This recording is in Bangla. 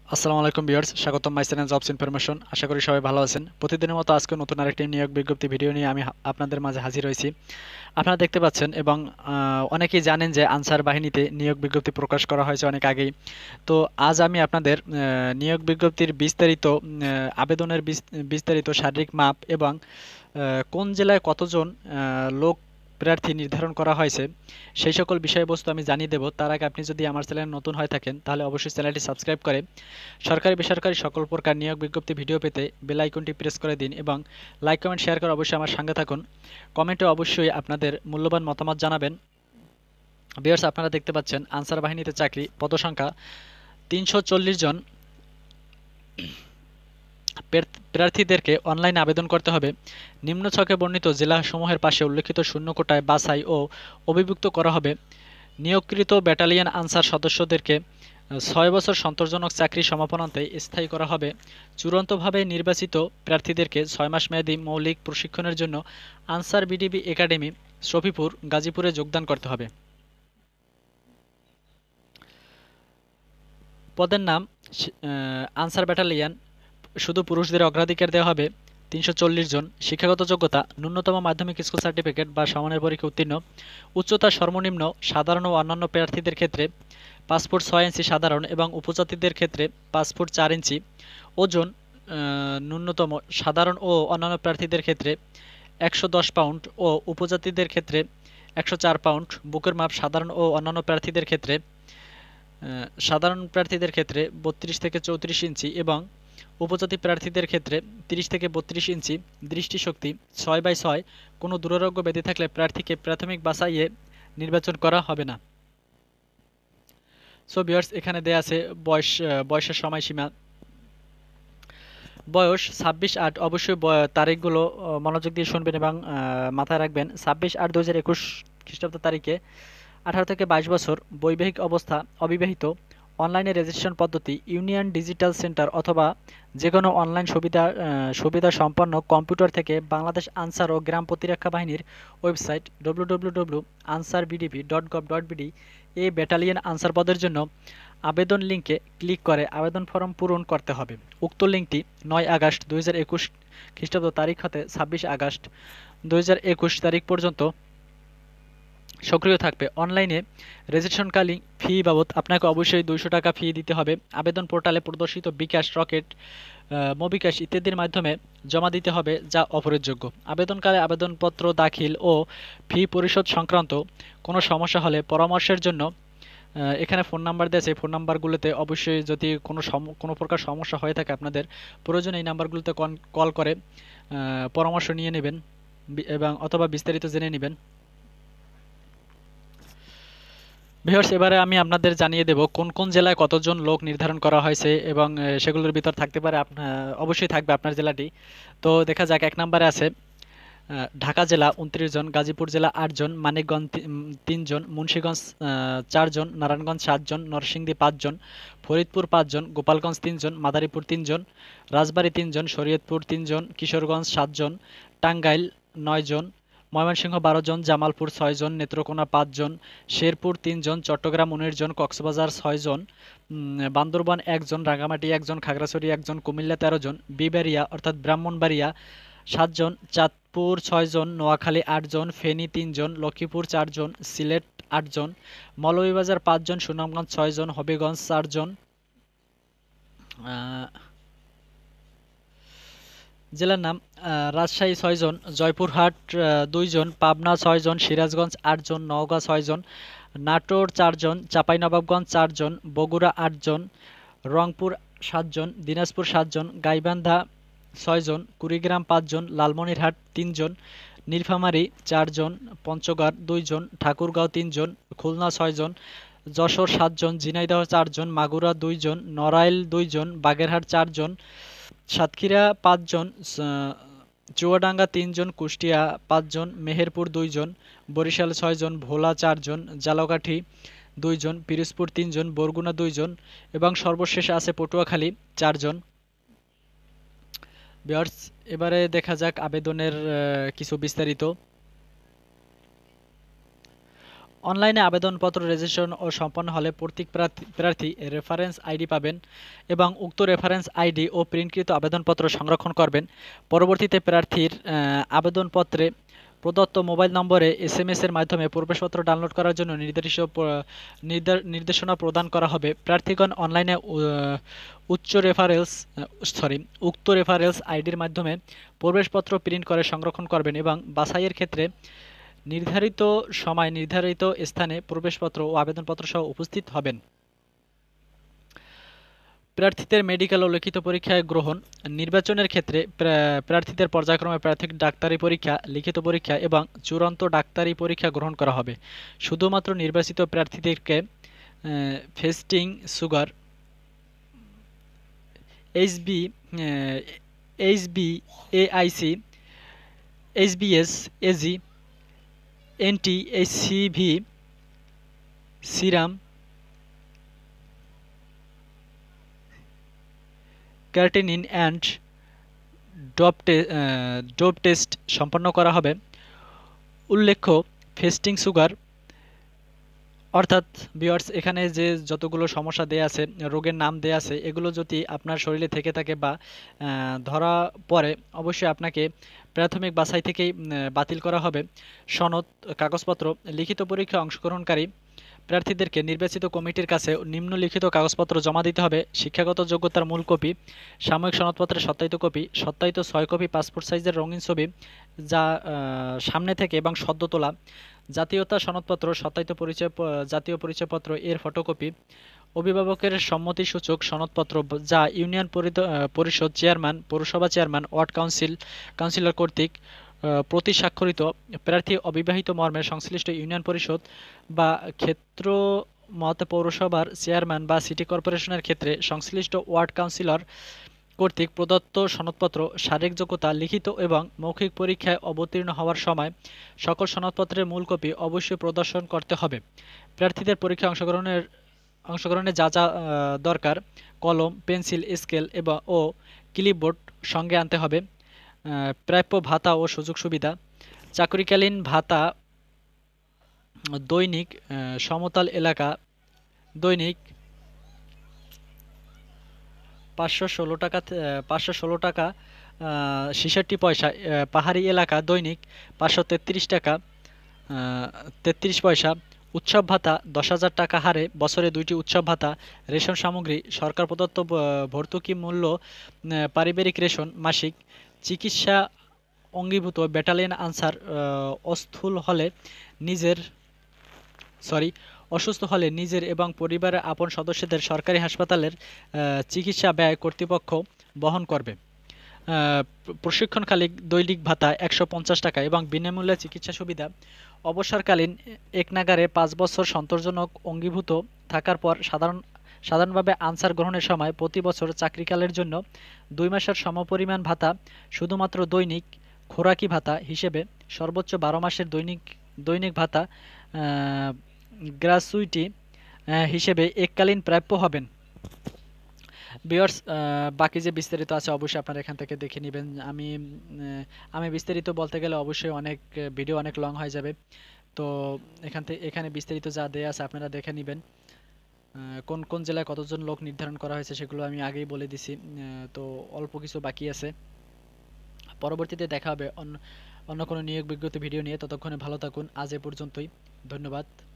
আসসালামু আলাইকুম ভিউয়ার্স, স্বাগতম মাই চ্যানেল জবস ইনফরমেশন। আশা করি সবাই ভালো আছেন। প্রতিদিনের মতো আজকে নতুন আরেকটি নিয়োগ বিজ্ঞপ্তি ভিডিও নিয়ে আমি আপনাদের মাঝে হাজির হয়েছি। আপনারা দেখতে পাচ্ছেন এবং অনেকেই জানেন যে আনসার বাহিনীতে নিয়োগ বিজ্ঞপ্তি প্রকাশ করা হয়েছে অনেক আগেই। তো আজ আমি আপনাদের নিয়োগ বিজ্ঞপ্তির বিস্তারিত আবেদনের বিস্তারিত শারীরিক মাপ এবং কোন জেলায় কতজন লোক প্রার্থী নির্ধারণ করা হয়েছে সেই সকল বিষয়বস্তু আমি জানিয়ে দেব। তার আগে আপনি যদি আমার চ্যানেলে নতুন হয়ে থাকেন তাহলে অবশ্যই চ্যানেলটি সাবস্ক্রাইব করে সরকারি বেসরকারি সকল প্রকার নিয়োগ বিজ্ঞপ্তি ভিডিও পেতে বেল আইকনটি প্রেস করে দিন এবং লাইক কমেন্ট শেয়ার করে অবশ্যই আমার সঙ্গে থাকুন। কমেন্টে অবশ্যই আপনাদের মূল্যবান মতামত জানাবেন। ভিউয়ার্স, আপনারা দেখতে পাচ্ছেন আনসার বাহিনীতে চাকরি, পদসংখ্যা ৩৪০ জন। প্রার্থীদেরকে অনলাইনে আবেদন করতে হবে। নিম্ন ছকে বর্ণিত জেলাসমূহের পাশে উল্লেখিত শূন্য কোটায় বাছাই ও অভিভুক্ত করা হবে। নিয়োগকৃত ব্যাটালিয়ন আনসার সদস্যদেরকে ৬ বছর সন্তোষজনক চাকরি সমাপনান্তে স্থায়ী করা হবে। চূড়ান্তভাবে নির্বাচিত প্রার্থীদেরকে ৬ মাস মেয়াদী মৌলিক প্রশিক্ষণের জন্য আনসার বিডিবি একাডেমি, শফিপুর, গাজীপুরে যোগদান করতে হবে। পদের নাম আনসার ব্যাটালিয়ন। শুধু পুরুষদের অগ্রাধিকার দেওয়া হবে। ৩৪০ জন। শিক্ষাগত যোগ্যতা ন্যূনতম মাধ্যমিক স্কুল সার্টিফিকেট বা সমানের পরীক্ষা উত্তীর্ণ। উচ্চতা সর্বনিম্ন সাধারণ ও অন্যান্য প্রার্থীদের ক্ষেত্রে ৫ ফুট ৬ ইঞ্চি সাধারণ এবং উপজাতিদের ক্ষেত্রে ৫ ফুট ৪ ইঞ্চি। ওজন ন্যূনতম সাধারণ ও অন্যান্য প্রার্থীদের ক্ষেত্রে ১১০ পাউন্ড ও উপজাতিদের ক্ষেত্রে ১০৪ পাউন্ড। বুকের মাপ সাধারণ প্রার্থীদের ক্ষেত্রে ৩২ থেকে ৩৪ ইঞ্চি এবং উপজাতি প্রার্থীদের ক্ষেত্রে ৩০ থেকে ৩২ ইঞ্চি। দৃষ্টিশক্তি ৬/৬। কোনো দুরারোগ্য ব্যাধি থাকলে প্রার্থীকে প্রাথমিক বাছাইয়ে নির্বাচন করা হবে না। সো ভিউয়ার্স, এখানে দেয়া আছে বয়সের সময়সীমা। বয়স ২৬/৮। অবশ্যই তারিখগুলো মনোযোগ দিয়ে শুনবেন এবং মাথায় রাখবেন। ২৬/৮/২০২১ খ্রিস্টাব্দ তারিখে ১৮ থেকে ২২ বছর। বৈবাহিক অবস্থা অবিবাহিত। অনলাইনে রেজিস্ট্রেশন পদ্ধতি ইউনিয়ন ডিজিটাল সেন্টার অথবা যে কোনো অনলাইন সুবিধা সম্পন্ন কম্পিউটার থেকে বাংলাদেশ আনসার ও গ্রাম প্রতিরক্ষা বাহিনীর ওয়েবসাইট www.ansarbdb.gov.bd এ ব্যাটালিয়ন আনসার পদের জন্য আবেদন লিঙ্কে ক্লিক করে আবেদন ফরম পূরণ করতে হবে। উক্ত লিঙ্কটি ৯ আগস্ট ২০২১ খ্রিস্টাব্দ তারিখ হতে ২৬ আগস্ট ২০২১ তারিখ পর্যন্ত সক্রিয় থাকবে। অনলাইনে রেজিস্ট্রেশনকালীন ফি বাবদ আপনাকে অবশ্যই ২০০ টাকা ফি দিতে হবে। আবেদন পোর্টালে প্রদর্শিত বিকাশ, রকেট, মোবিকাশ ইত্যাদির মাধ্যমে জমা দিতে হবে, যা অপরিহার্য। আবেদনকালে আবেদনপত্র দাখিল ও ফি পরিশোধ সংক্রান্ত কোনো সমস্যা হলে পরামর্শের জন্য এখানে ফোন নাম্বার দেওয়া আছে। এই ফোন নাম্বারগুলোতে অবশ্যই যদি কোনো প্রকার সমস্যা হয়ে থাকে আপনাদের প্রয়োজন এই নাম্বারগুলোতে কল করে পরামর্শ নিয়ে নেবেন এবং অথবা বিস্তারিত জেনে নেবেন। ভিউয়ার্স, এবারে আমি আপনাদের জানিয়ে দেব কোন কোন জেলায় কতজন লোক নির্ধারণ করা হয়েছে এবং সেগুলোর ভিতর থাকতে পারে অবশ্যই থাকবে আপনার জেলাটি। তো দেখা যাক। ১ নম্বরে আছে ঢাকা জেলা ২৯ জন, গাজীপুর জেলা ৮ জন, মানিকগঞ্জ ৩ জন, মুন্সিগঞ্জ ৪ জন, নারায়ণগঞ্জ ৭ জন, নরসিংদী ৫ জন, ফরিদপুর ৫ জন, গোপালগঞ্জ ৩ জন, মাদারীপুর ৩ জন, রাজবাড়ী ৩ জন, শরীয়তপুর ৩ জন, কিশোরগঞ্জ ৭ জন, টাঙ্গাইল ৯ জন, ময়মনসিংহ ১২ জন, জামালপুর ৬ জন, নেত্রকোনা ৫ জন, শেরপুর ৩ জন, চট্টগ্রাম ১৯ জন, কক্সবাজার ৬ জন, বান্দরবান ১ জন, রাঙ্গামাটি ১ জন, খাগড়াছড়ি ১ জন, কুমিল্লা ১৩ জন, বিবাড়িয়া অর্থাৎ ব্রাহ্মণবাড়িয়া ৭ জন, চাঁদপুর ৬ জন, নোয়াখালী ৮ জন, ফেনী ৩ জন, লক্ষ্মীপুর ৪ জন, সিলেট ৮ জন, মৌলভীবাজার ৫ জন, সুনামগঞ্জ ৬ জন, হবিগঞ্জ ৪ জন, জেলার নাম রাজশাহী ৬ জন, জয়পুরহাট ২ জন, পাবনা ৬ জন, সিরাজগঞ্জ ৮ জন, নওগাঁ ৬ জন, নাটোর ৪ জন, চাঁপাইনবাবগঞ্জ ৪ জন, বগুড়া ৮ জন, রংপুর ৭ জন, দিনাজপুর ৭ জন, গাইবান্ধা ৬ জন, কুড়িগ্রাম ৫ জন, লালমনিরহাট ৩ জন, নীলফামারী ৪ জন, পঞ্চগড় ২ জন, ঠাকুরগাঁও ৩ জন, খুলনা ৬ জন, যশোর ৭ জন, ঝিনাইদহ ৪ জন, মাগুরা ২ জন, নড়াইল ২ জন, বাগেরহাট ৪ জন, সাতক্ষীরা ৫ জন, চুয়াডাঙ্গা ৩ জন, কুষ্টিয়া ৫ জন, মেহেরপুর ২ জন, বরিশাল ৬ জন, ভোলা ৪ জন, ঝালকাঠি ২ জন, পিরোজপুর ৩ জন, বরগুনা 2 জন এবং সর্বশেষে আছে পটুয়াখালী ৪ জন। ভিউয়ার্স, এবারে দেখা যাক আবেদনের কিছু বিস্তারিত। অনলাইনে আবেদনপত্র রেজিস্ট্রেশন ও সম্পন্ন হলে প্রত্যেক প্রার্থী রেফারেন্স আইডি পাবেন এবং উক্ত রেফারেন্স আইডি ও প্রিন্টকৃত আবেদনপত্র সংরক্ষণ করবেন। পরবর্তীতে প্রার্থীর আবেদনপত্রে প্রদত্ত মোবাইল নম্বরে এসএমএস এর মাধ্যমে প্রবেশপত্র ডাউনলোড করার জন্য নির্দেশনা প্রদান করা হবে। প্রার্থীগণ অনলাইনে উচ্চ রেফারেন্স সরি উক্ত রেফারেন্স আইডির মাধ্যমে প্রবেশপত্র প্রিন্ট করে সংরক্ষণ করবেন এবং বাছাইয়ের ক্ষেত্রে নির্ধারিত সময় নির্ধারিত স্থানে প্রবেশপত্র ও আবেদনপত্র সহ উপস্থিত হবেন। প্রার্থীদের মেডিকেল ও লিখিত পরীক্ষায় গ্রহণ। নির্বাচনের ক্ষেত্রে প্রার্থীদের পর্যায়ক্রমে প্রাথমিক ডাক্তারি পরীক্ষা, লিখিত পরীক্ষা এবং চূড়ান্ত ডাক্তারি পরীক্ষা গ্রহণ করা হবে। শুধুমাত্র নির্বাচিত প্রার্থীদেরকে fasting sugar, HB HBA1C, HBS, AG, anti HCV, serum, creatinine and dope test সম্পন্ন করা হবে। উল্লেখ্য, ফেস্টিং সুগার অর্থাৎ ভিউয়ার্স, এখানে যে যতগুলো সমস্যা দেয়া আছে, রোগের নাম দেয়া আছে, এগুলো যদি আপনার শরীরে থেকে থাকে বা ধরা পড়ে, অবশ্যই আপনাকে প্রাথমিক বাছাই থেকেই বাতিল করা হবে। সনদ, কাগজপত্র। লিখিত পরীক্ষায় অংশগ্রহণকারী প্রার্থীদেরকে নির্বাচিত কমিটির কাছে নিম্নলিখিত কাগজপত্র জমা দিতে হবে: শিক্ষাগত যোগ্যতার মূল কপি, সাময়িক সনদপত্রের সত্যায়িত কপি, সত্যায়িত ৬ কপি পাসপোর্ট সাইজের রঙিন ছবি যা সামনে থেকে এবং সদ্য তোলা, জাতীয়তা সনদপত্র, সত্যায়িত জাতীয় পরিচয়পত্র এর ফটোকপি, অভিভাবকের সম্মতিসূচক সনদপত্র যা ইউনিয়ন পরিষদ চেয়ারম্যান, পৌরসভা চেয়ারম্যান, ওয়ার্ড কাউন্সিলর কর্তৃক প্রতি স্বাক্ষরিত। প্রার্থী অবিবাহিত মর্মে সংশ্লিষ্ট ইউনিয়ন পরিষদ বা ক্ষেত্রমত পৌরসভার চেয়ারম্যান বা সিটি কর্পোরেশনের ক্ষেত্রে সংশ্লিষ্ট ওয়ার্ড কাউন্সিলর কর্তৃক প্রদত্ত সনদপত্র, শারীরিক যোগ্যতা, লিখিত এবং মৌখিক পরীক্ষায় অবতীর্ণ হওয়ার সময় সকল সনদপত্রের মূল কপি অবশ্যই প্রদর্শন করতে হবে। প্রার্থীদের পরীক্ষায় অংশগ্রহণে যা যা দরকার: কলম, পেন্সিল, স্কেল ও ক্লিপবোর্ড সঙ্গে আনতে হবে। প্রাপ্য ভাতা ও সুযোগ সুবিধা: চাকরিকালীন ভাতা দৈনিক সমতল এলাকা দৈনিক ৫১৬ টাকা ৬৬ পয়সা, পাহাড়ি এলাকা দৈনিক ৫৩৩ টাকা ৩৩ পয়সা। উৎসব ভাতা ১০,০০০ টাকা হারে বছরে ২টি উৎসব ভাতা। রেশন সামগ্রী সরকার প্রদত্ত ভর্তুকি মূল্য পারিবারিক রেশন মাসিক। চিকিৎসা অঙ্গীভূত ব্যাটালিয়ন আনসার অসুস্থ হলে নিজের এবং পরিবারের আপন সদস্যদের সরকারি হাসপাতালের চিকিৎসা ব্যয় কর্তৃপক্ষ বহন করবে। প্রশিক্ষণকালীন দৈনিক ভাতা ১৫০ টাকা এবং বিনামূল্যে চিকিৎসা সুবিধা। অবসরকালীন একনাগাড়ে ৫ বছর সন্তোষজনক অঙ্গীভূত থাকার পর সাধারণভাবে আনসার গ্রহণের সময় প্রতি বছর চাকরিকালের জন্য ২ মাসের সমপরিমাণ ভাতা শুধুমাত্র দৈনিক খোরাকি ভাতা হিসেবে সর্বোচ্চ ১২ মাসের দৈনিক ভাতা গ্র্যাচুইটি হিসেবে এককালীন প্রাপ্য হবেন। ভিউয়ার্স, বাকি যে বিস্তারিত আছে অবশ্যই আপনারা এখান থেকে দেখে নেবেন। আমি বিস্তারিত বলতে গেলে অবশ্যই অনেক ভিডিও অনেক লং হয়ে যাবে, তো এখানে বিস্তারিত যা দেয়া আছে আপনারা দেখে নেবেন। কোন কোন জেলায় কতজন লোক নির্ধারণ করা হয়েছে সেগুলো আমি আগেই বলে দিছি, তো অল্প কিছু বাকি আছে। পরবর্তীতে দেখা হবে অন্য কোনো নিয়োগ বিজ্ঞপ্তি ভিডিও নিয়ে। ততক্ষণে ভালো থাকুন। আজ এ পর্যন্তই। ধন্যবাদ।